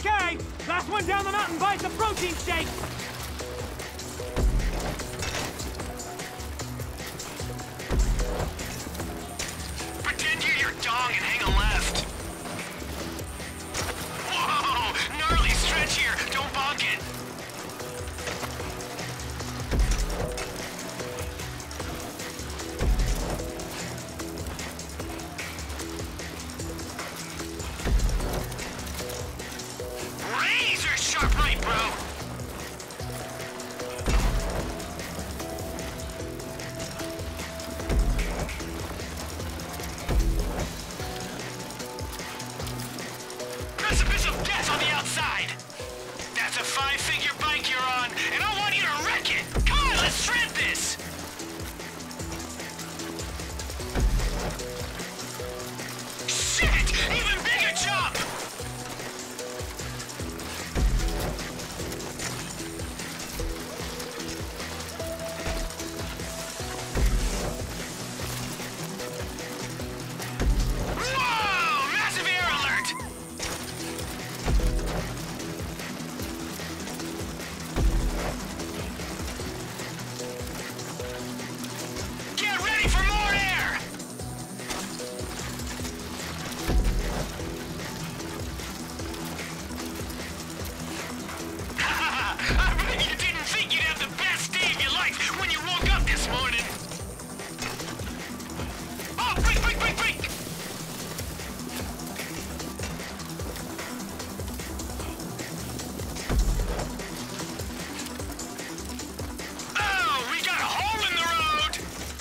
Okay, last one down the mountain buys a protein shake. Pretend you're your dong and hang a left. Whoa! Gnarly stretch here. Don't bonk it. Razor sharp right, bro. Precipice of death on the outside. That's a 5-figure bike you're on, and I want you to wreck it. Come on, let's shred this. Shit! Even bigger jump! Whoa! Massive air alert! Get ready for more air! I bet you didn't think you'd have the best day of your life when you woke up this morning. Oh, break, break, break, break! Oh, we got a hole in the road!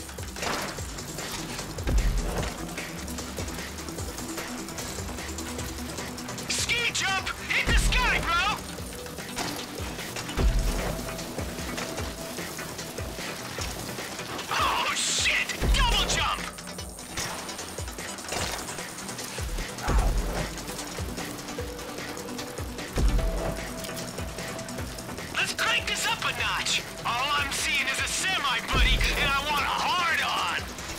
Ski jump! Hit the sky, bro! Oh, shit! Double jump! Let's crank this up a notch! All I'm seeing is a semi, buddy, and I want a hard-on!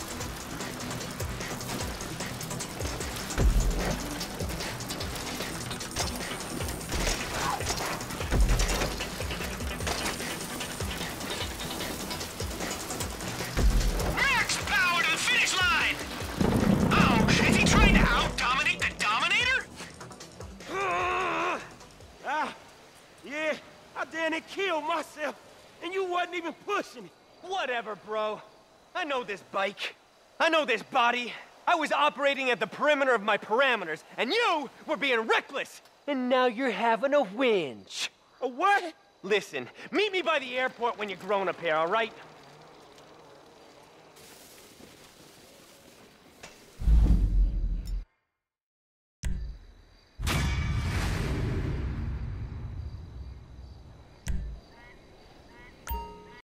Max power to the finish line! Oh, is he trying to out-dominate the Dominator? Yeah, I damn near killed myself, and you wasn't even pushing it. Whatever, bro. I know this bike. I know this body. I was operating at the perimeter of my parameters, and you were being reckless. And now you're having a whinge. A what? Listen, meet me by the airport when you're grown up here, all right?